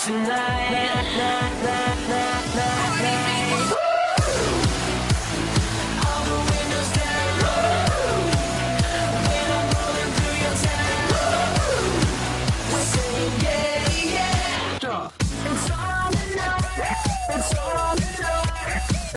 tonight. All the windows down. When I'm rolling through your town, we're saying yeah, yeah. Stop. It's all in the night.